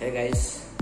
Hey guys,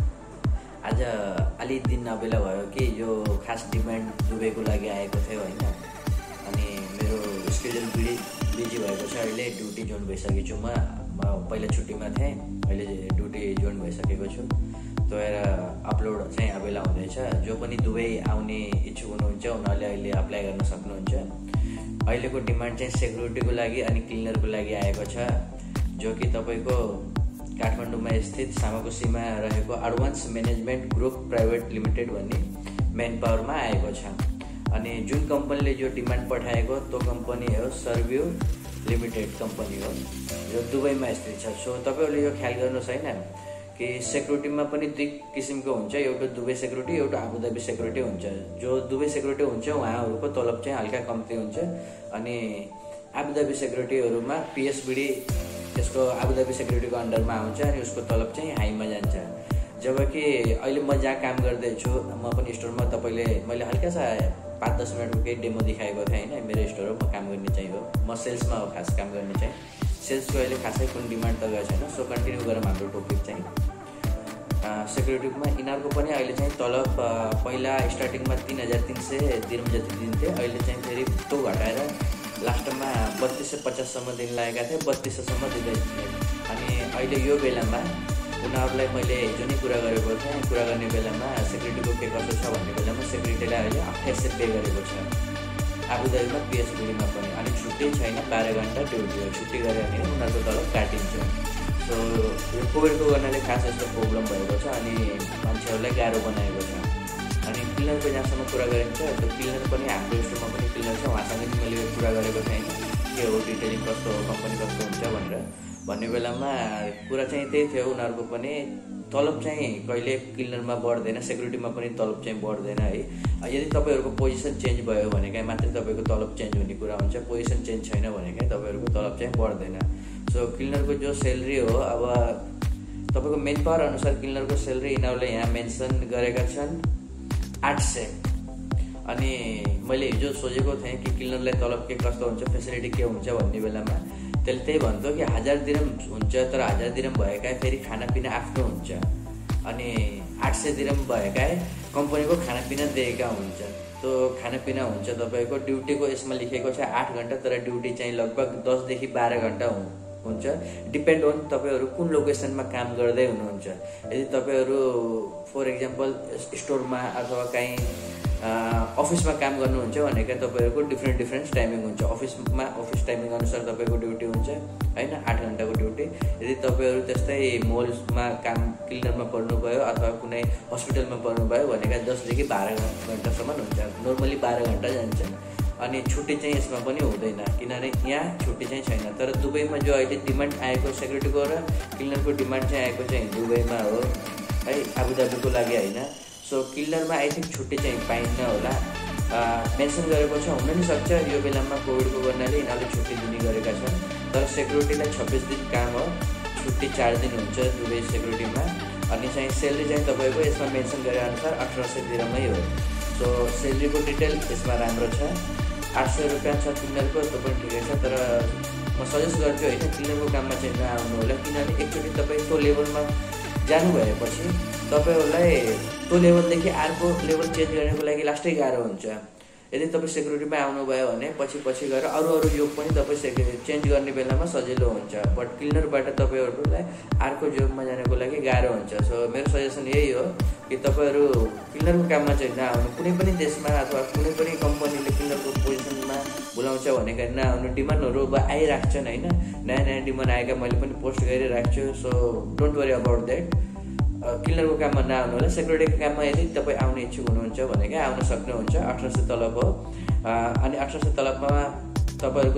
आज अलि दिन नबेला भयो कि यो खास डिमान्ड दुबईको लागि आएको थियो हैन। अनि मेरो स्केड्युल बिजी भएको छ। अहिले ड्युटी जोइन भइसकेको छु। म पहिला छुट्टीमा थिएँ, अहिले ड्युटी जोइन भइसकेको छु। त्यो भएर अपलोड चाहिँ अबेला हुँदैछ। जो पनि दुबई आउने इच्छुक हुनुहुन्छ उनीहरूले अहिले अप्लाई गर्न सक्नुहुन्छ। अहिलेको डिमान्ड चाहिँ सेक्युरिटीको लागि अनि क्लिनरको लागि आएको छ, जो कि तपाईको काठमाडौँमा स्थित सामाकोसीमा रहेको advance management group private limited भन्ने मेन पावरमा आएको छ। अनि जुन कम्पनीले जो डिमान्ड पठाएको त्यो कम्पनी हो सर्भ्यू लिमिटेड कम्पनी हो, जो दुबईमा स्थित छ। सो तपाईहरुले यो ख्याल गर्नुहोस् हैन कि सेक्युरिटीमा पनि दुई किसिमको हुन्छ, एउटा दुबई सेक्युरिटी, एउटा आबुधाबी सेक्युरिटी हुन्छ। जो दुबई सेक्युरिटी हुन्छ उहाँहरुको तलब चाहिँ हल्का कम्ती हुन्छ। अनि आबुधाबी सेक्युरिटीहरुमा पीएसबीडी त्यसको आबुधाबी सेक्युरिटीको अन्डरमा आउँछ अनि उसको तलब चाहिँ हाईमा जान्छ। जबकि अहिले म जहाँ काम गर्दैछु, म पनि स्टोरमा, मैले हल्का सा 5-10 मिनटको केही डेमो देखाएको थिएँ हैन। मेरो स्टोर हो, म काम गर्ने चाहिँ हो, म सेल्समा हो, खास काम गर्ने चाहिँ सेल्सको अहिले खासै कुन डिमान्ड त गएको छैन। सो कन्टिन्यू गरौँ हाम्रो टपिक चाहिँ सेक्युरिटीमा। यिनीहरूको पनि अहिले चाहिँ तलब पहिला स्टार्टिङमा 3300 दिरहम जति दिन्थे, अहिले चाहिँ फेरि त्यो घटाएर लास्टमा 3250 सम्म दिन लागेका थिए, 3200 सम्म दिँदै थिए। अनि अहिले यो बेलामा उनीहरूलाई मैले हिजो नै कुरा गरेको थिएँ, कुरा गर्ने बेलामा सेक्युरिटीको के कसो छ भन्ने बेलामा सेक्युरिटीलाई अहिले 2800 पे गरेको छ आबुधाबीमा पीएसबीडीमा पनि। अनि छुट्टी छैन, 12 घण्टा ड्युटी हो। छुट्टी गऱ्यो भने उनीहरूको तलब काटिन्छ। सो यो कोभिडको गर्नाले खास यस्तो प्रब्लम भएको छ अनि मान्छेहरूलाई गाह्रो बनाएको छ। अनि क्लिनरको जहाँसम्म कुरा गरिन्छ, त्यो क्लिनर पनि हाम्रो स्टोरमा पनि क्लिनर छ, उहाँसँग पनि मैले कुरा गरेको थिएँ के हो डिटेलिङ कस्तो हो, कम्पनी कस्तो हुन्छ भनेर। भन्ने बेलामा कुरा चाहिँ त्यही थियो, उनीहरूको पनि तलब चाहिँ कहिले क्लिनरमा बढ्दैन, सेक्युरिटीमा पनि तलब चाहिँ बढ्दैन है। यदि तपाईँहरूको पोजिसन चेन्ज भयो भने चाहिँ मात्रै तपाईँको तलब चेन्ज हुने कुरा हुन्छ, पोजिसन चेन्ज छैन भने चाहिँ तपाईँहरूको तलब चाहिँ बढ्दैन। सो क्लिनरको जो सेलेरी हो, अब तपाईँको मेन पावर अनुसार क्लिनरको सेलेरी यिनीहरूले यहाँ मेन्सन गरेका छन् 800। अनि मैले हिजो सोचेको थिएँ कि क्लिनरलाई तलब के कस्तो हुन्छ, फेसिलिटी के हुन्छ भन्ने बेलामा त्यसले त्यही भन्थ्यो कि 1000 दिरहम हुन्छ, तर 1000 दिरहम भएका फेरि खानापिना आफ्नो हुन्छ। अनि 800 दिरहम भएका कम्पनीको खानापिना दिएका हुन्छ। त्यो खानापिना हुन्छ तपाईँको ड्युटीको यसमा लेखेको छ 8 घण्टा, तर ड्युटी चाहिँ लगभग 10 देखि 12 घण्टा हुन्छ। डिपेन्ड अन तपाईँहरू कुन लोकेसनमा काम गर्दै हुनुहुन्छ। यदि तपाईँहरू फर इक्जाम्पल स्टोरमा अथवा कहीँ अफिसमा काम गर्नुहुन्छ भने चाहिँ तपाईँहरूको डिफ्रेन्ट टाइमिङ हुन्छ। अफिस टाइमिङ अनुसार तपाईँको ड्युटी हुन्छ हैन, 8 घण्टाको ड्युटी। यदि तपाईँहरू त्यस्तै मलमा काम क्लिनरमा पर्नुभयो अथवा कुनै हस्पिटलमा पर्नुभयो भने 10 देखि 12 घण्टासम्म हुन्छ। नर्मली 12 घण्टा जान्छन्। अनि छुट्टी चाहिँ यसमा पनि हुँदैन, किनभने यहाँ छुट्टी चाहिँ छैन। तर दुबईमा जो अहिले डिमान्ड आएको सेक्युरिटीको र क्लिनरको डिमान्ड चाहिँ आएको चाहिँ दुबईमा हो है, आबुधाबीको लागि होइन। सो क्लिनरमा आई थिङ्क छुट्टी चाहिँ पाइन्न होला, मेन्सन गरेको छ। हुन नि सक्छ यो बेलामा कोभिडको गर्नाले यिनीहरूले छुट्टी दिने गरेका छन्। तर सेक्युरिटीलाई 26 दिन काम हो, छुट्टी 4 दिन हुन्छ दुबई सेक्युरिटीमा। अनि चाहिँ सेलेरी चाहिँ तपाईँको यसमा मेन्सन गरे अनुसार 1800 दिरहमै हो। सो सेलेरीको डिटेल यसमा राम्रो छ, 800 रुपियाँ छ क्लिनरको, त्यो पनि ठिकै छ। तर म सजेस्ट गर्छु होइन, क्लिनरको काममा चाहिँ नआउनु होला, किनभने एकचोटि तपाईँ त्यो लेभलमा जानु भएपछि तपाईँहरूलाई त्यो लेभलदेखि अर्को लेभल चेन्ज गर्नको लागि लास्टै गाह्रो हुन्छ। यदि तपाईँ सेक्युरिटीमा आउनुभयो भने पछि गएर अरू जोब पनि तपाईँ चेन्ज गर्ने बेलामा सजिलो हुन्छ। बट क्लिनरबाट तपाईँहरूलाई अर्को जोबमा जानको लागि गाह्रो हुन्छ। सो मेरो सजेसन यही हो कि तपाईँहरू क्लिनरको काममा चाहिँ नआउनु। कुनै पनि देशमा अथवा कुनै पनि कम्पनीले क्लिनरको पोजिसनमा बोलाउँछ भनेका नआउनु। डिमान्डहरू अब आइराख्छन् होइन, नयाँ डिमान्ड आएका मैले पनि पोस्ट गरिरहेको छु। So don't worry about that. क्लिनरको काममा नआउनु होला। सेक्युरिटीको काममा यदि तपाईँ आउने इच्छुक हुनुहुन्छ भने आउन सक्नुहुन्छ। 1800 तलब हो। अनि 1800 तलबमा तपाईँहरूको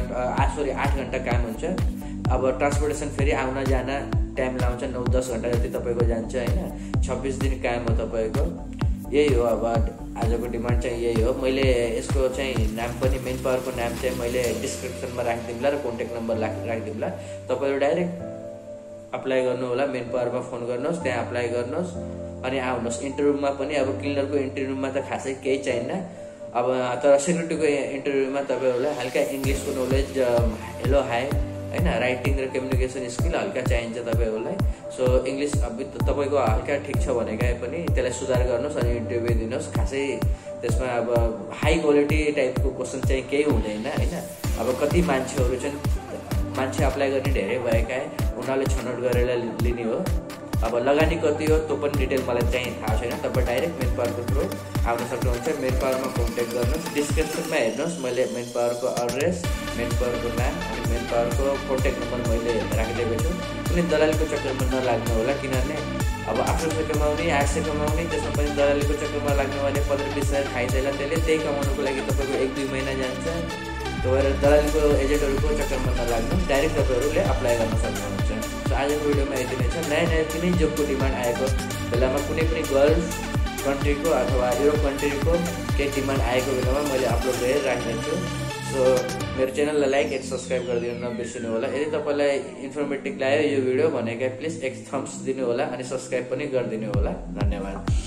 8 घण्टा काम हुन्छ। अब ट्रान्सपोर्टेसन फेरि आउन जान टाइम लाउँछ, 9-10 घण्टा जति तपाईँको जान्छ होइन। 26 दिन काम हो तपाईँको। यही हो, अब आजको डिमान्ड चाहिँ यही हो। मैले यसको चाहिँ नाम पनि, मेन पावरको नाम चाहिँ मैले डिस्क्रिप्सनमा राखिदिउँला र कन्ट्याक्ट नम्बर राखिदिउँला। तपाईँहरू डाइरेक्ट अप्लाई गर्नु होला। मेन पावरमा फोन गर्नुहोस्, त्यहाँ अप्लाई गर्नुहोस् अनि आउनुहोस्। इन्टरभ्यूमा पनि अब क्लिनरको इन्टरभ्यूमा त खासै केही चाहिन्न। अब तर सेक्युरिटीको इन्टरभ्यूमा तपाईँहरूलाई हल्का इङ्ग्लिसको नलेज, हेलो हाई हैन। राइटिङ र कम्युनिकेसन स्किल हल्का चाहिन्छ तपाईहरूलाई। सो इङ्ग्लिस अब तपाईँको हल्का ठिक छ भनेका पनि त्यसलाई सुधार गर्नुहोस् अनि इन्टरभ्यू दिनुहोस्। खासै त्यसमा अब हाई क्वालिटी टाइपको क्वेसन चाहिँ केही हुँदैन हैन। अब कति मान्छेहरू चाहिँ मान्छे अप्लाई गर्ने धेरै भएका उनीहरूले छनौट गरेर लिने हो। अब लगानी कति हो त्यो पनि डिटेल मलाई चाहिँ थाहा छैन। तपाईँ डाइरेक्ट मेन पावरको थ्रु आउन सक्नुहुन्छ। मेन पावरमा कन्ट्याक्ट गर्नुहोस्। डिस्क्रिप्सनमा हेर्नुहोस् मैले मेन पावरको एड्रेस, मेन पावरको नाम अनि मेन पावरको कन्ट्याक्ट नम्बर मैले राखिदिएको छु। कुनै दलालीको चक्करमा नलाग्नु होला, किनभने अब 800 कमाउने 800 कमाउने त्यसमा पनि दलालीको चक्करमा लाग्नु भने 15-20 खाइँदैन। त्यसले त्यही कमाउनुको लागि तपाईँको 1-2 महिना जान्छ। त्यो भएर दलालीको एजेन्टहरूको चक्करमा नलाग्नु, डाइरेक्ट तपाईँहरूले अप्लाई गर्न सक्नुहुन्छ। सो आजको भिडियोमा यति नै छ। नयाँ कुनै जबको डिमान्ड आएको बेलामा कुनै पनि गल्फ कन्ट्रीको अथवा युरोप कन्ट्रीको केही डिमान्ड आएको बेलामा मैले अपलोड गरेर राखिदिन्छु। सो मेरो च्यानललाई लाइक एन्ड सब्सक्राइब गरिदिनु नबिर्सिनु होला। यदि तपाईँलाई इन्फर्मेटिभ लाग्यो यो भिडियो भनेका प्लिज एक थम्स दिनु होला अनि सब्सक्राइब पनि गरिदिनु होला। धन्यवाद।